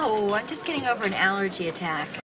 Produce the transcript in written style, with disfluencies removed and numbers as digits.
No, I'm just getting over an allergy attack.